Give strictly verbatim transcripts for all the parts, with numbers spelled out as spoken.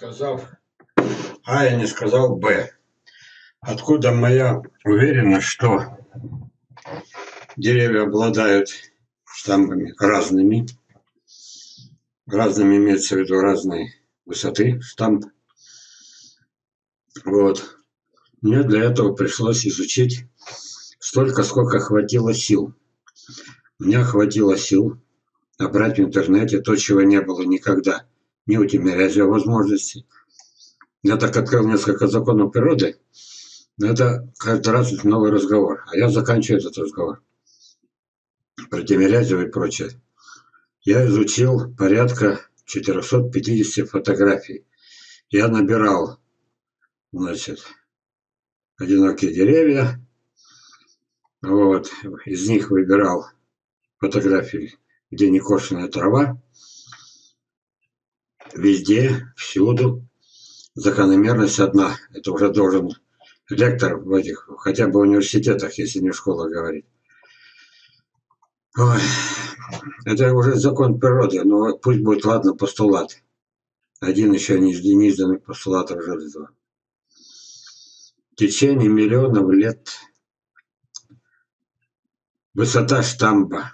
сказав А, я не сказал Б. Откуда моя уверенность, что деревья обладают штамбами разными? Разными имеется в виду разной высоты штамп. Вот. Мне для этого пришлось изучить столько, сколько хватило сил. Мне хватило сил набрать в интернете то, чего не было никогда. Ни у Тимирязева возможности. Я так открыл несколько законов природы, но это каждый раз новый разговор. А я заканчиваю этот разговор про Тимирязева и прочее. Я изучил порядка четырёхсот пятидесяти фотографий. Я набирал, значит, одинокие деревья. Вот. Из них выбирал фотографии, где не кошенная трава. Везде, всюду. Закономерность одна. Это уже должен лектор в этих, хотя бы в университетах, если не в школах, говорить. Ой. Это уже закон природы, но пусть будет, ладно, постулат. Один еще не неизданных постулатов Железова. В течение миллионов лет высота штамба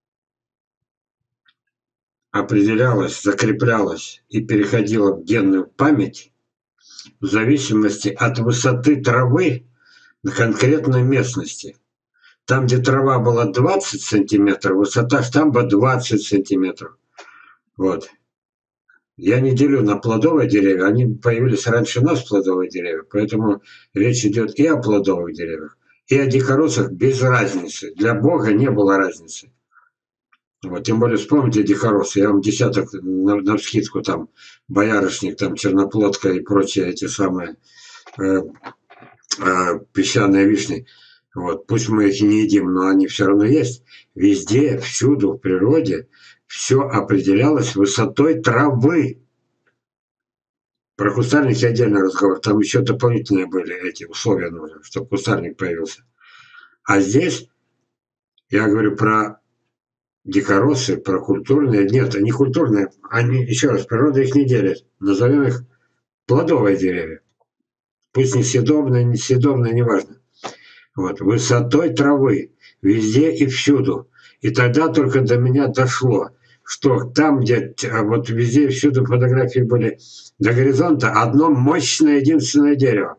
определялась, закреплялась и переходила в генную память в зависимости от высоты травы на конкретной местности. Там, где трава была двадцать сантиметров, высота штамба двадцать сантиметров. Вот. Я не делю на плодовые деревья, они появились раньше нас, плодовые деревья, поэтому речь идет и о плодовых деревьях, и о дикоросах без разницы. Для Бога не было разницы. Вот, тем более вспомните дикоросы, я вам десяток на, на вскидку, там боярышник, там черноплодка и прочие эти самые э, э, песчаные вишни. Вот, пусть мы их и не едим, но они все равно есть. Везде, всюду в природе все определялось высотой травы. Про кустарники отдельный разговор. Там еще дополнительные были эти условия нужны, чтобы кустарник появился. А здесь я говорю про дикоросы, про культурные. Нет, они культурные. Они, еще раз, природа их не делит. Назовем их плодовые деревья. Пусть не съедобные, не съедобные, неважно. Вот. Высотой травы. Везде и всюду. И тогда только до меня дошло, что там, где вот везде и всюду фотографии были до горизонта, одно мощное единственное дерево.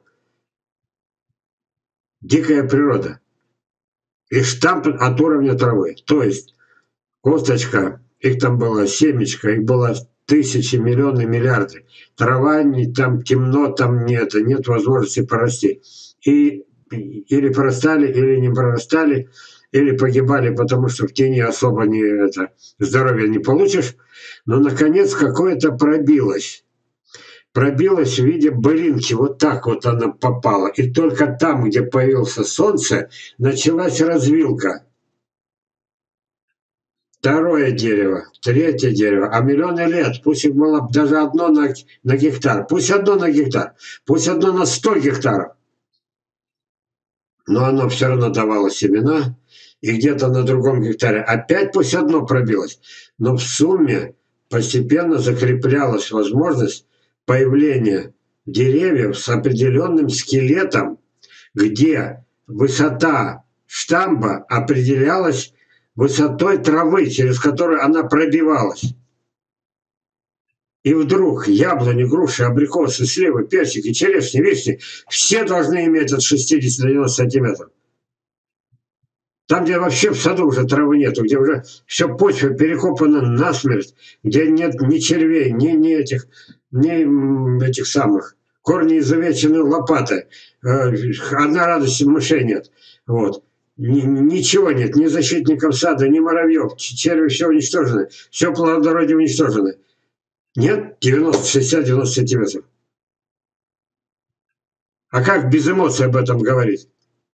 Дикая природа. И штамп от уровня травы. То есть косточка, их там было семечко, их было тысячи, миллионы, миллиарды. Трава, не, там темно, там нет, нет возможности порасти. И или прорастали, или не прорастали, или погибали, потому что в тени особо не, это, здоровья не получишь. Но, наконец, какое-то пробилось. Пробилось в виде былинки. Вот так вот она попала. И только там, где появилось солнце, началась развилка. Второе дерево, третье дерево, а миллионы лет, пусть их было даже одно на, на гектар, пусть одно на гектар, пусть одно на сто гектаров. Но оно все равно давало семена, и где-то на другом гектаре опять пусть одно пробилось. Но в сумме постепенно закреплялась возможность появления деревьев с определенным скелетом, где высота штамба определялась высотой травы, через которую она пробивалась. И вдруг яблони, груши, абрикосы, сливы, персики, черешни, вишни все должны иметь от шестидесяти до девяноста сантиметров. Там, где вообще в саду уже травы нету, где уже все почва перекопана насмерть, где нет ни червей, ни, ни этих, ни этих самых, корни изувечены лопатой, одна радость, мышей нет. Вот. Ничего нет, ни защитников сада, ни муравьев, черви все уничтожены, все плодородие уничтожено. Нет, девяносто, шестьдесят, девяносто сантиметров. А как без эмоций об этом говорить?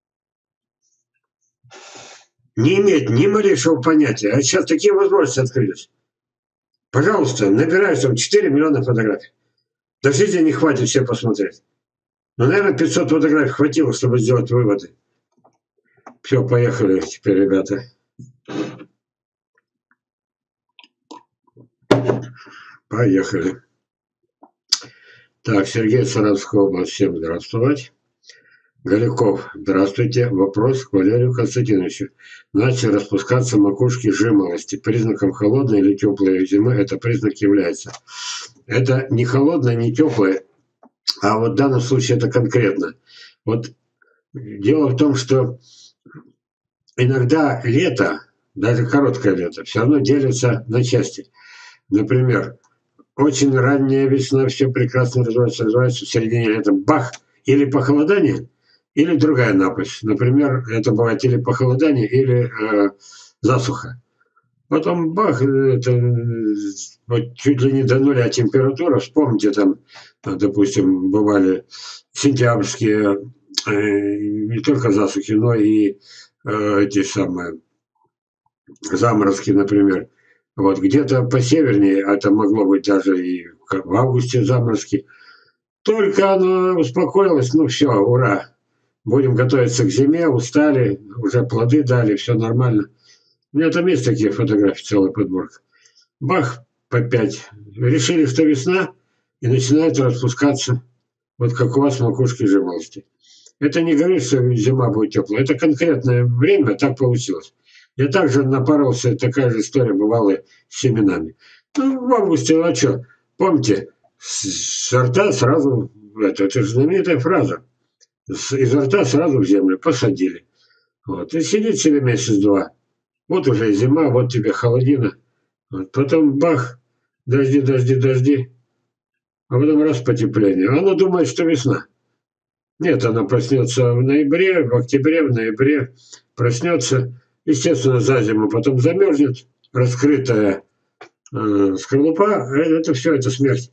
Не иметь ни малейшего понятия. А сейчас такие возможности открылись. Пожалуйста, набирай там четыре миллиона фотографий. До жизни не хватит все посмотреть. Но, наверное, пятьсот фотографий хватило, чтобы сделать выводы. Все, поехали теперь, ребята. Поехали. Так, Сергей, Саратовская область, всем здравствовать. Голяков, здравствуйте. Вопрос к Валерию Константиновичу. Начали распускаться макушки жимолости. Признаком холодной или теплой зимы это признак является. Это не холодное, не теплое, а вот в данном случае это конкретно. Вот дело в том, что иногда лето, даже короткое лето, все равно делится на части. Например, очень ранняя весна, все прекрасно развивается, развивается, в середине лета бах, или похолодание, или другая напасть. Например, это бывает или похолодание, или э, засуха. Потом бах, это вот чуть ли не до нуля температура. Вспомните там, допустим, бывали сентябрьские э, не только засухи, но и э, эти самые заморозки, например. Вот где-то по севернее, а это могло быть даже и в августе заморозки. Только оно успокоилось, ну все, ура. Будем готовиться к зиме, устали, уже плоды дали, все нормально. У меня там есть такие фотографии, целая подборка. Бах, по пять. Решили, что весна, и начинает распускаться, вот как у вас макушки жимолости. Это не говорит, что зима будет теплая. Это конкретное время, так получилось. Я также напоролся, такая же история бывала с семенами. Ну, в августе, а что? Помните, сорта сразу, это, это же знаменитая фраза, изо рта сразу в землю посадили. Вот. И сидит себе месяц-два. Вот уже зима, вот тебе холодина. Вот. Потом бах, дожди, дожди, дожди. А потом раз потепление. Оно думает, что весна. Нет, она проснется в ноябре, в октябре, в ноябре. Проснется, естественно, за зиму, потом замерзнет. Раскрытая э, скорлупа, это все, это смерть.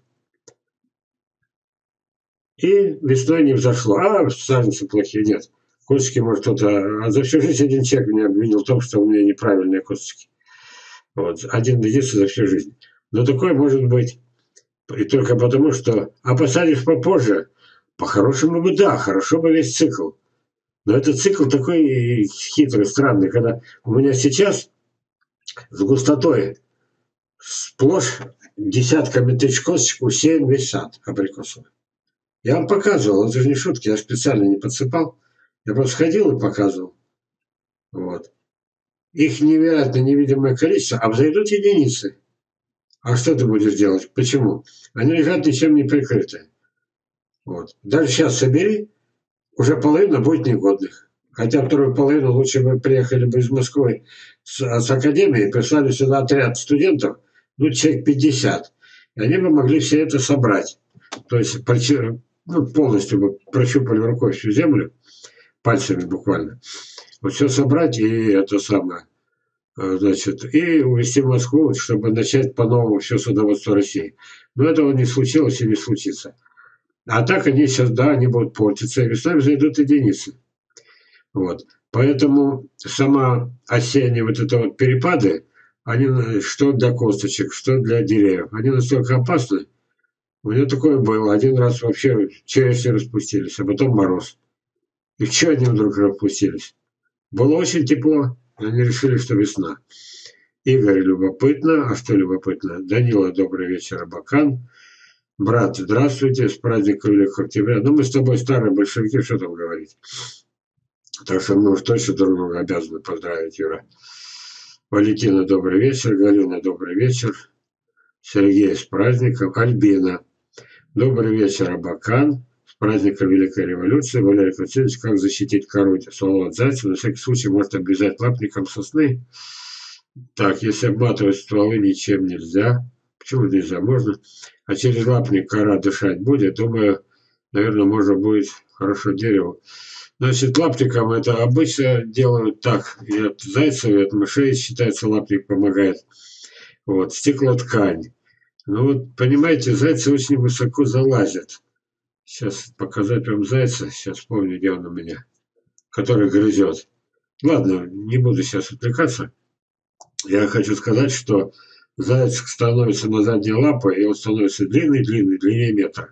И весной не взошло. А, саженцы плохие, нет. Косточки, может, кто-то... А за всю жизнь один человек меня обвинил в том, что у меня неправильные косточки. Вот. Один единственный за всю жизнь. Но такое может быть. И только потому, что... А посадишь попозже, по-хорошему бы да, хорошо бы весь цикл. Но этот цикл такой хитрый, странный, когда у меня сейчас с густотой сплошь десятками тысяч косточек усеян весь сад абрикосовый. Я вам показывал, это же не шутки, я специально не подсыпал. Я просто ходил и показывал. Вот. Их невероятно невидимое количество, а взойдут единицы. А что ты будешь делать? Почему? Они лежат ничем не прикрытые. Вот. Даже сейчас собери, уже половина будет негодных. Хотя вторую половину лучше бы приехали бы из Москвы с, с академии, прислали сюда отряд студентов, ну, человек пятьдесят. И они бы могли все это собрать. То есть ну, полностью бы прощупали рукой всю землю, пальцами буквально. Вот все собрать и это самое, значит, и увезти в Москву, чтобы начать по-новому все садоводство России. Но этого не случилось и не случится. А так они сейчас, да, они будут портиться, и весной зайдут единицы. Вот. Поэтому сама осенняя вот это вот перепады, они что для косточек, что для деревьев, они настолько опасны. У меня такое было. Один раз вообще черешни распустились, а потом мороз. И что они вдруг распустились? Было очень тепло, они решили, что весна. Игорь, любопытно. А что любопытно? Данила, добрый вечер, Абакан. Брат, здравствуйте, с праздником Великого Октября. Ну, мы с тобой старые большевики, что там говорить. Так что мы уж точно друг друга обязаны поздравить, Юра. Валентина, добрый вечер. Галина, добрый вечер. Сергей, с праздником. Альбина. Добрый вечер, Абакан. С праздником Великой Революции. Валерий Константинович, как защитить кору ствола от зайца? На всякий случай может обрезать лапником сосны. Так, если обматывать стволы, ничем нельзя. Почему нельзя? Можно. А через лапник кора дышать будет. Думаю, наверное, можно будет хорошо дерево. Значит, лапником это обычно делают так. И от зайцев, и от мышей, считается, лапник помогает. Вот, стеклоткань. Ну вот, понимаете, зайцы очень высоко залазят. Сейчас показать вам зайца. Сейчас вспомню, где он у меня. Который грызет. Ладно, не буду сейчас отвлекаться. Я хочу сказать, что заяц становится на задние лапы, и он становится длинный-длинный, длиннее метра.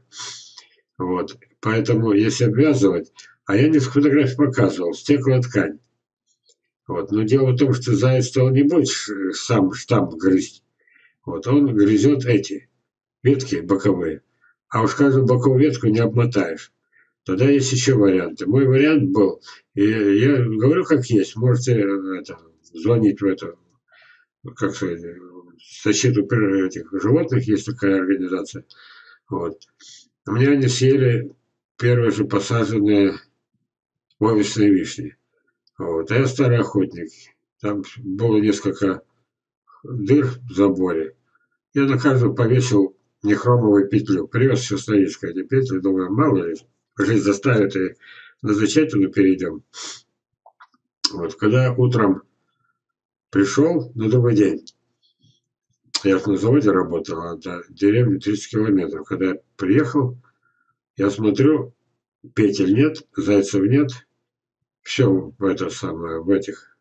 Вот. Поэтому, если обвязывать, а я несколько фотографий показывал, стеклоткань. Вот. Но дело в том, что заяц он не будет сам штамп грызть. Вот. Он грызет эти ветки боковые. а уж каждую боковую ветку не обмотаешь. Тогда есть еще варианты. Мой вариант был, и я говорю как есть, можете это, звонить в эту, как сказать, защиту этих животных, есть такая организация. Вот. У меня они съели первые же посаженные овощные вишни. Вот. А я старый охотник. Там было несколько дыр в заборе. Я на каждую повесил нехромовую петлю. Привез все стоическое эти петли. Думаю, мало ли, жизнь заставит, и на замечательно перейдем. Вот. Когда утром пришел на другой день, я на заводе работал, а до деревни тридцать километров. Когда я приехал, я смотрю, петель нет, зайцев нет. Все в это самое, в этих,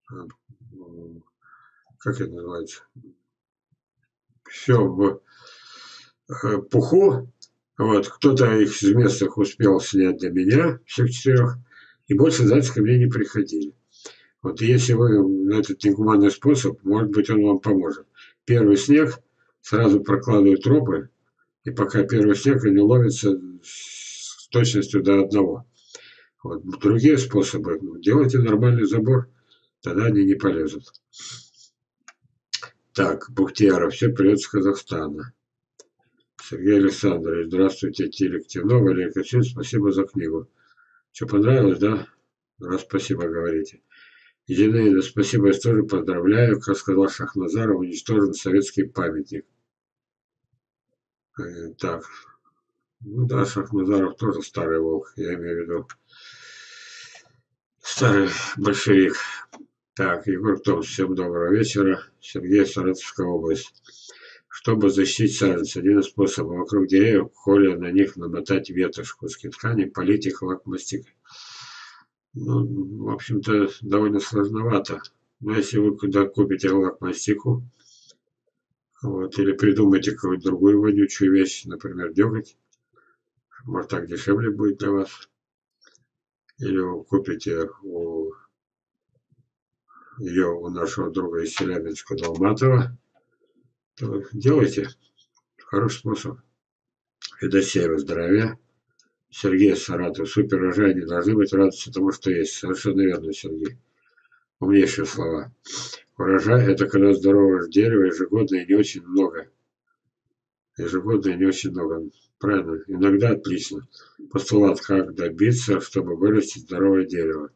как это называется, все в э, пуху. Вот, кто-то их с местных успел снять для меня, всех четырех, и больше зайцы ко мне не приходили. Вот если вы на этот негуманный способ, может быть, он вам поможет. Первый снег, сразу прокладывают тропы, и пока первый снег они ловятся с точностью до одного. Вот. Другие способы, делайте нормальный забор, тогда они не полезут. Так, Бухтияров, все привет с Казахстана. Сергей Александрович, здравствуйте, Телективно, Валерий Качев, спасибо за книгу. Что, понравилось, да? Раз спасибо говорите. Зинаида, спасибо, я тоже поздравляю. Как сказал Шахназаров, уничтожен советский памятник. Э, так, ну да, Шахназаров тоже старый волк, я имею в виду старый большевик. Так, Егор Том, всем доброго вечера. Сергей, Саратовская область. Чтобы защитить саженцы, один из способов вокруг деревьев, холе на них намотать ветошь, куски ткани, полить их лакмастикой. Ну, в общем-то, довольно сложновато. Но если вы куда купите лакмастику, вот, или придумайте какую-то другую вонючую вещь, например, деготь, может, так дешевле будет для вас. Или вы купите у ее, у нашего друга из Челябинска, Долматова, то делайте. Хороший способ. Федосеева, здравия. Сергей, Саратов, супер урожай, не должны быть радостью тому, что есть. Совершенно верно, Сергей. Умнейшие слова. Урожай – это когда здоровое дерево ежегодно и не очень много. Ежегодно и не очень много. Правильно. Иногда отлично. Постулат, как добиться, чтобы вырастить здоровое дерево.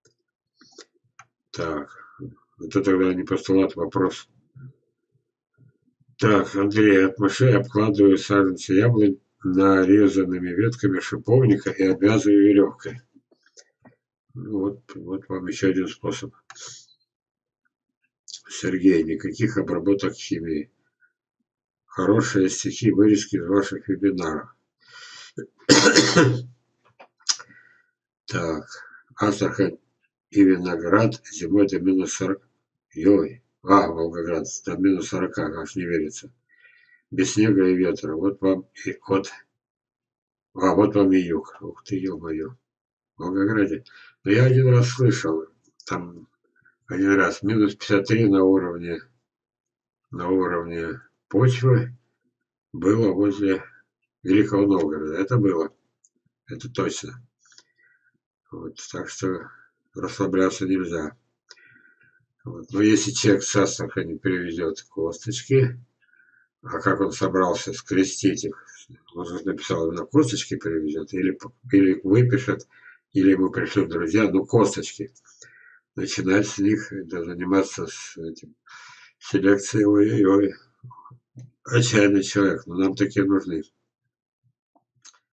Так. Это тогда не постулат, вопрос. Так, Андрей, от мышей обкладываю саженцы яблонь нарезанными ветками шиповника и обвязываю веревкой. Вот, вот вам еще один способ. Сергей, никаких обработок химии. Хорошие стихи, вырезки из ваших вебинаров. Так, Астрахань и Виноград зимой до минус сорок. Ой, а, Волгоград, до минус сорока, аж не верится. Без снега и ветра. Вот вам и вот. А, вот вам и юг. Ух ты, ё-моё. В Волгограде. Но я один раз слышал, там один раз минус пятьдесят три на уровне, на уровне почвы было возле Великого Новгорода. Это было. Это точно. Вот, так что расслабляться нельзя. Вот. Но если человек с Астрахани привезет косточки, а как он собрался скрестить их, он же написал, на косточки привезет, или, или выпишет, или ему пришлют друзья, ну косточки. Начинать с них, да, заниматься с этим селекцией, ой-ой-ой. Отчаянный человек, но нам такие нужны.